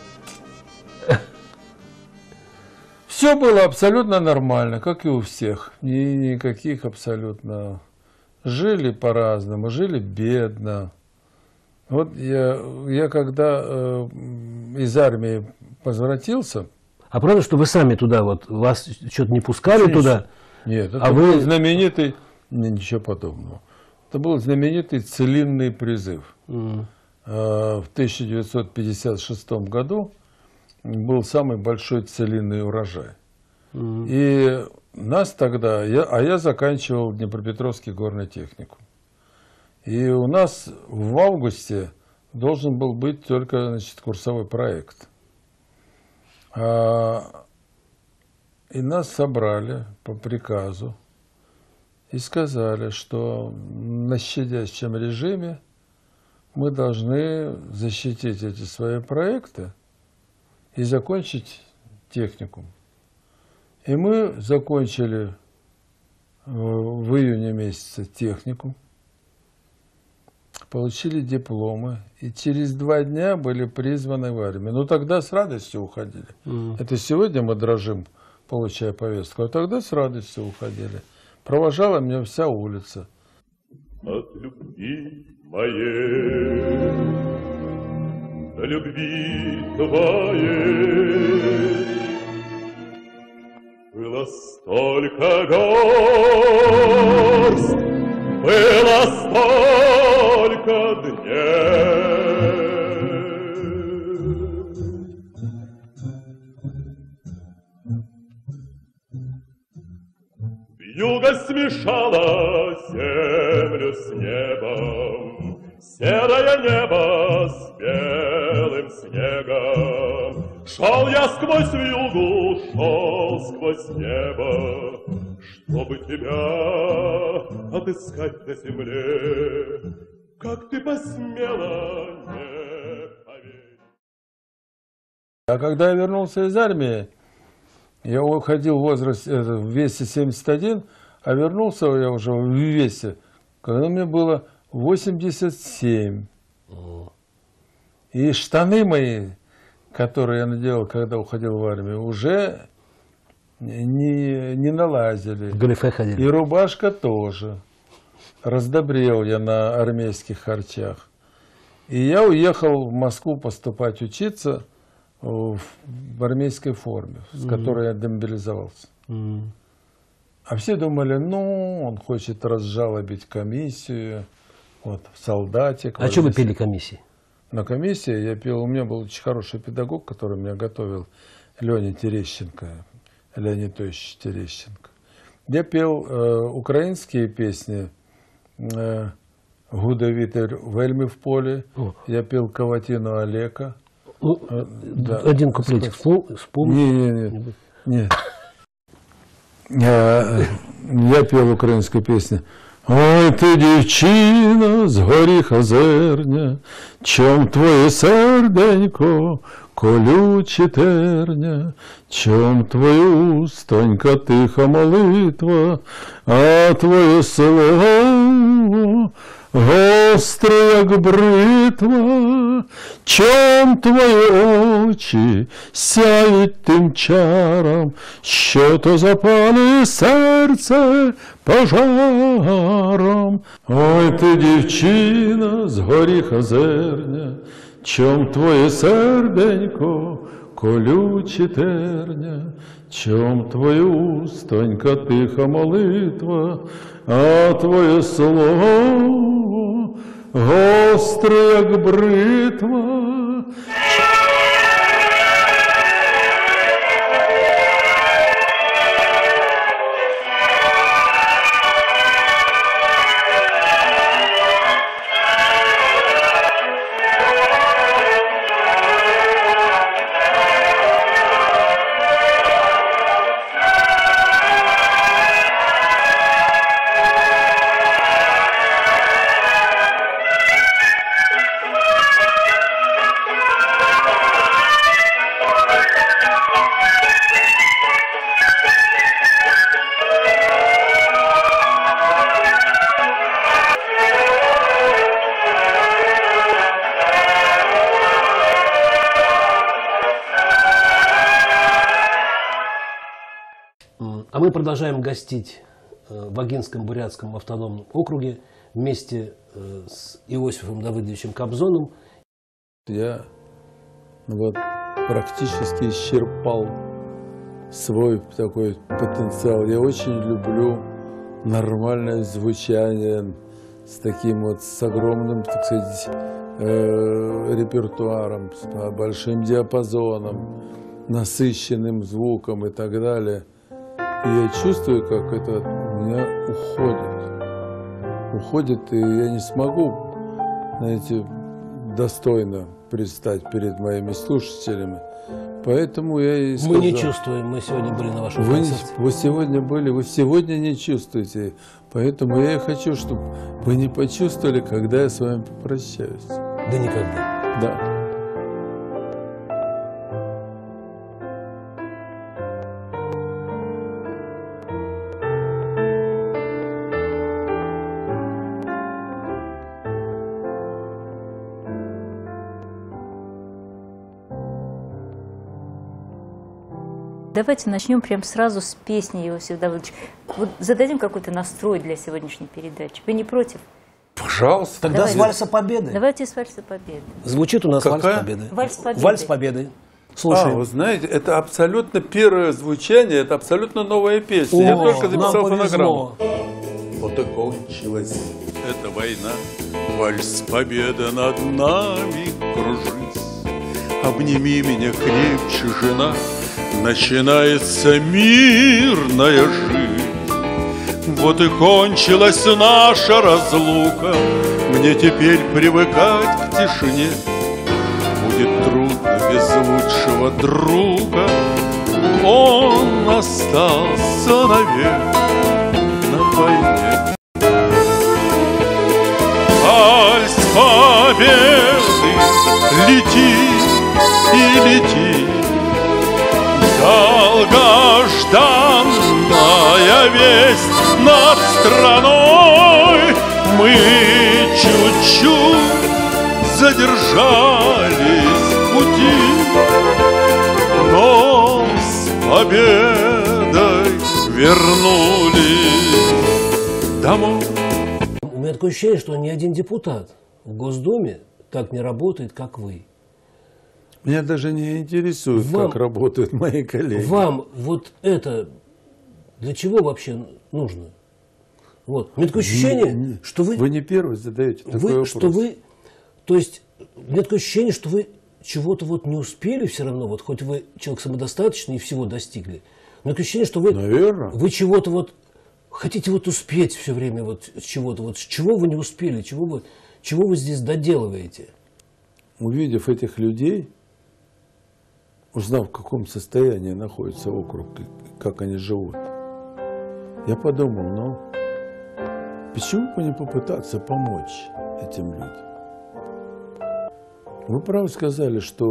Speaker 4: Все было абсолютно нормально, как и у всех. Никаких абсолютно. Жили по-разному, жили бедно. Вот я когда из армии возвратился...
Speaker 3: А правда, что вы сами туда, вот, вас что-то не пускали туда?
Speaker 4: Нет, это был знаменитый... Ничего подобного. Это был знаменитый целинный призыв. В 1956 году был самый большой целинный урожай. И нас тогда... я заканчивал Днепропетровский горный техникум. И у нас в августе должен был быть только, значит, курсовой проект. И нас собрали по приказу и сказали, что на щадящем режиме мы должны защитить эти свои проекты и закончить техникум. И мы закончили в июне месяце техникум, получили дипломы, и через 2 дня были призваны в армию. Ну, тогда с радостью уходили. Это сегодня мы дрожим, получая повестку, а тогда с радостью уходили. Провожала меня вся улица.
Speaker 5: От любви моей до любви твоей было столько горст, было столько дней. Волга смешала землю с небом, серое небо с белым снегом. Шел я сквозь вьюгу, шел сквозь небо, чтобы тебя отыскать на земле. Как ты посмела не поверить?
Speaker 4: А когда я вернулся из армии, я уходил в весе 71, а вернулся я уже в весе, когда мне было 87. И штаны мои, которые я надевал, когда уходил в армию, уже не налазили.
Speaker 3: В галифе ходили.
Speaker 4: И рубашка тоже. Раздобрел я на армейских харчах. И я уехал в Москву поступать учиться в армейской форме, с которой я демобилизовался. А все думали, ну, он хочет разжалобить комиссию, вот, солдатик.
Speaker 3: А что вы пели комиссии?
Speaker 4: На комиссии я пел, у меня был очень хороший педагог, который меня готовил, Леонид Терещенко, Леонид Ильич Терещенко. Я пел украинские песни, «Гуда вітер вельми в полі», я пел «Каватину Олека».
Speaker 3: Ну,
Speaker 4: да.
Speaker 3: Один куплетик вспомни.
Speaker 4: Нет. Я пел украинскую песню. Ой, ти, дівчина, з горіха зерня, чом твоє серденько, колюче терня, чом твоє устонька тиха молитва, а твоє слово гостре, як бритва, чом твої очі сяють тим чаром, що то запали серце пожаром. Ой, ти, дівчина, з горіха зерня, чом твоє серденько, колюче терня, чом твоє устонька тиха молитва, а твоє слово гостре, як бритва.
Speaker 3: А мы продолжаем гостить в Огинском Бурятском автономном округе вместе с Иосифом Давыдовичем Кобзоном.
Speaker 4: Я вот практически исчерпал свой такой потенциал. Я очень люблю нормальное звучание с таким вот, с огромным, так сказать, репертуаром, с большим диапазоном, насыщенным звуком и так далее. И я чувствую, как это у меня уходит, и я не смогу, знаете, достойно предстать перед моими слушателями. Поэтому я и сказал,
Speaker 3: мы не чувствуем, мы сегодня были на вашем концерте.
Speaker 4: Вы сегодня были, вы сегодня не чувствуете. Поэтому я и хочу, чтобы вы не почувствовали, когда я с вами попрощаюсь.
Speaker 3: Да никогда.
Speaker 4: Да.
Speaker 7: Давайте начнем прямо сразу с песни, Иосиф Давыдович. Вот зададим какой-то настрой для сегодняшней передачи. Вы не против?
Speaker 4: Пожалуйста.
Speaker 3: Тогда с Вальса Победы.
Speaker 7: Давайте с Вальса Победы.
Speaker 3: Звучит у нас Вальс Победы.
Speaker 7: Вальс Победы.
Speaker 3: Вальс Победы. Слушаем.
Speaker 4: Вы знаете, это абсолютно первое звучание, это абсолютно новая песня. Я только записал фонограмму.
Speaker 1: Вот и кончилась эта война, вальс победы над нами, кружись. Обними меня крепче, жена, начинается мирная жизнь. Вот и кончилась наша разлука. Мне теперь привыкать к тишине. Будет трудно без лучшего друга. Он остался навек на войне. Вальс победы летит и летит, долгожданная весть над страной. Мы чуть-чуть задержались в пути, но с победой вернулись домой.
Speaker 3: У меня такое ощущение, что ни один депутат в Госдуме так не работает, как вы.
Speaker 4: Меня даже не интересует, как работают мои коллеги.
Speaker 3: Вам вот это для чего вообще нужно? Вот. У меня такое ощущение, что вы...
Speaker 4: Вы не первый задаете такой вопрос.
Speaker 3: То есть, у меня такое ощущение, что вы чего-то вот не успели все равно, вот хоть вы человек самодостаточный и всего достигли. У меня такое ощущение, что вы...
Speaker 4: Наверное.
Speaker 3: Вы чего-то вот хотите вот успеть все время вот чего-то. Вот чего вы не успели, чего вы здесь доделываете?
Speaker 4: Увидев этих людей, узнав, в каком состоянии находится округ, как они живут, я подумал, ну, почему бы не попытаться помочь этим людям? Вы правы сказали, что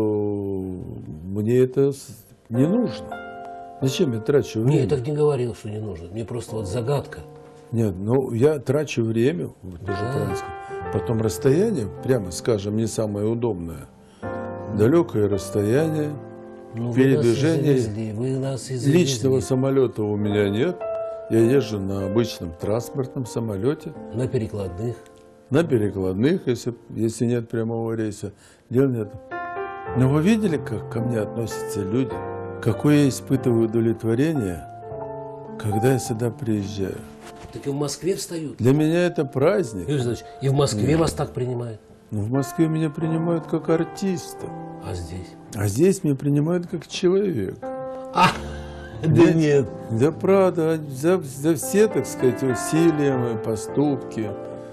Speaker 4: мне это не нужно. Зачем я трачу время?
Speaker 3: Нет, я так не говорил, что не нужно. Мне просто вот загадка.
Speaker 4: Нет, ну я трачу время, даже правильно сказать. Потом расстояние, прямо скажем, не самое удобное. Далекое расстояние, передвижение. Личного самолета у меня нет. Я езжу на обычном транспортном самолете.
Speaker 3: На перекладных.
Speaker 4: На перекладных, если нет прямого рейса. Дел нет. Но вы видели, как ко мне относятся люди? Какое я испытываю удовлетворение, когда я сюда приезжаю.
Speaker 3: Так и в Москве встают.
Speaker 4: Для меня это праздник.
Speaker 3: Юрий Ильич, и в Москве вас так принимают?
Speaker 4: Ну, в Москве меня принимают как артиста.
Speaker 3: А здесь?
Speaker 4: А здесь меня принимают как человека.
Speaker 3: Да нет.
Speaker 4: Да правда, за все, так сказать, усилия мои, поступки,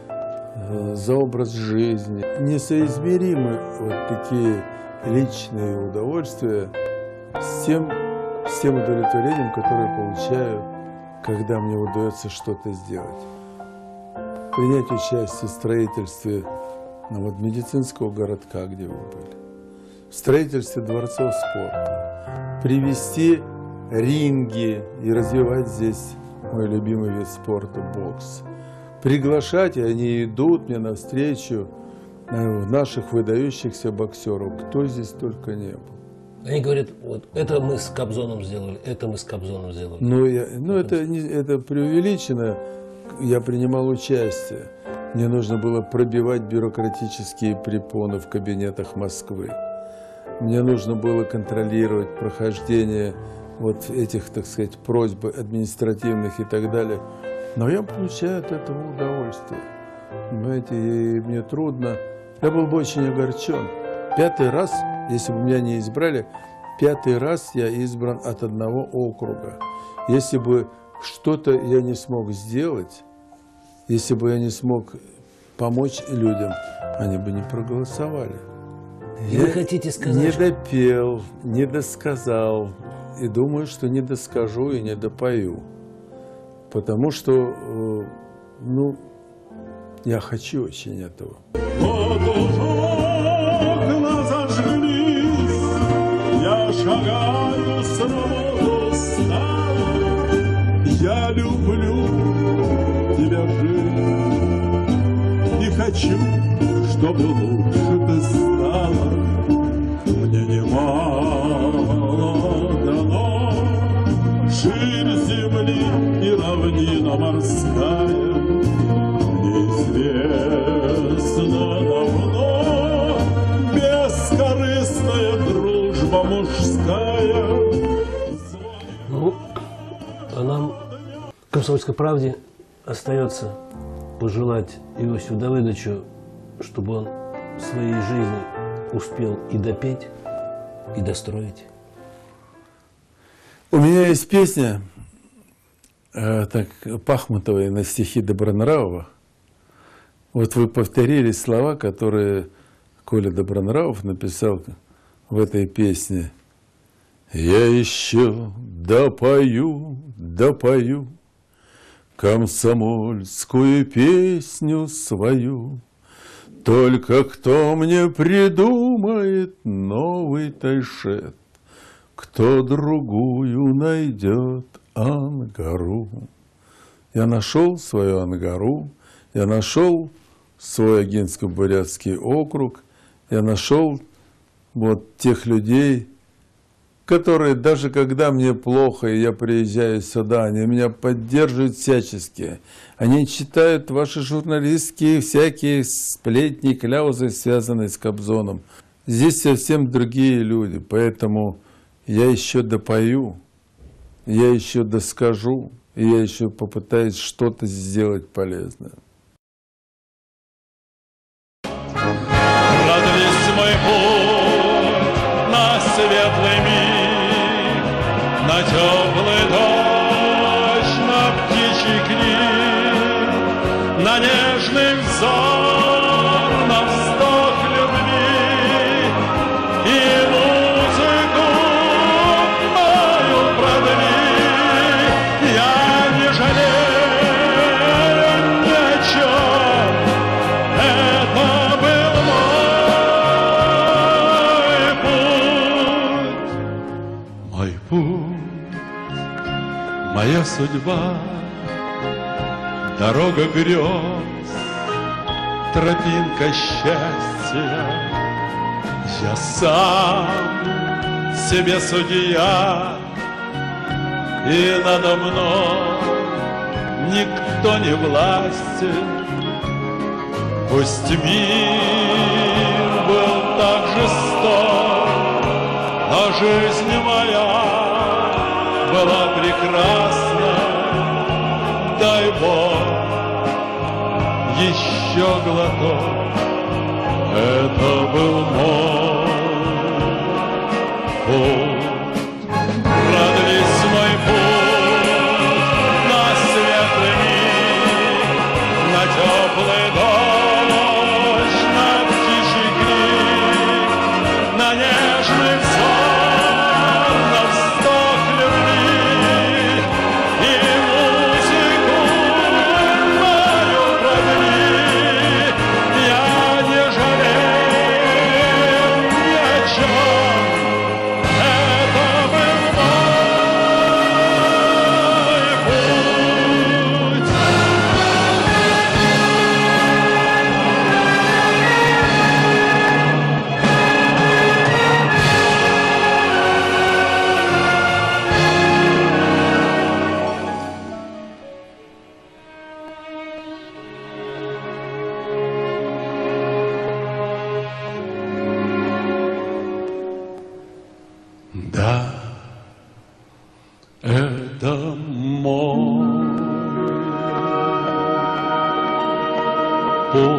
Speaker 4: за образ жизни. Несоизмеримы вот такие личные удовольствия с тем удовлетворением, которое я получаю, когда мне удается что-то сделать. Принять участие в строительстве медицинского городка, где вы были, в строительстве дворцов спорта, привести ринги и развивать здесь мой любимый вид спорта – бокс. Приглашать, и они идут мне навстречу, наших выдающихся боксеров, кто здесь только не был.
Speaker 3: Они говорят, вот это мы с Кобзоном сделали, это мы с Кобзоном сделали.
Speaker 4: Это преувеличено. Я принимал участие. Мне нужно было пробивать бюрократические препоны в кабинетах Москвы. Мне нужно было контролировать прохождение вот этих, так сказать, просьб административных и так далее. Но я получаю от этого удовольствие. Понимаете, и мне трудно. Я был бы очень огорчен. 5-й раз, если бы меня не избрали, 5-й раз я избран от одного округа. Если бы что-то я не смог сделать, если бы я не смог помочь людям, они бы не проголосовали.
Speaker 3: И вы хотите сказать,
Speaker 4: не допел, не досказал. И думаю, что не доскажу и не допою. Потому что, я хочу очень этого.
Speaker 5: Окна зажглись, я шагаю снова устало. Я люблю тебя, жизнь, и хочу, чтобы лучше ты стала. Мне немало дано, ширь земли и равнина морская. Неизвестно давно бескорыстная дружба мужская.
Speaker 3: А нам, «Комсомольской правде», остается пожелать Иосифу Давыдовичу, чтобы он в своей жизни успел и допеть, и достроить.
Speaker 4: У меня есть песня так, Пахмутовой на стихи Добронравова. Вот вы повторили слова, которые Коля Добронравов написал в этой песне. Я еще допою комсомольскую песню свою. Только кто мне придумает новый тайшет, кто другую найдет ангару. Я нашел свою ангару, я нашел свой Агинско-Бурятский округ, я нашел вот тех людей, которые даже когда мне плохо, и я приезжаю сюда, они меня поддерживают всячески. Они читают ваши журналистские всякие сплетни, кляузы, связанные с Кобзоном. Здесь совсем другие люди, поэтому я еще допою, я еще доскажу, и я еще попытаюсь что-то сделать полезное.
Speaker 1: Продлись мой путь на светлый миг, на теплый дождь, на птичий крик, на нежный взор, на вздох любви и музыку мою продли. Я не жалею ни о чем, это был мой путь, моя судьба, дорога грез, тропинка счастья. Я сам себе судья, и надо мной никто не властен. Пусть мир был так жесток, но жизнь моя была прекрасна. Дай Бог еще глоток, это был мой путь. Продлись мой путь на светлый миг, на теплый дождь, на птичий крик, на нежный взор, на вздох любви и музыку мою продли. Я не жалею ни о чем, это был мой путь. Да, это мой путь.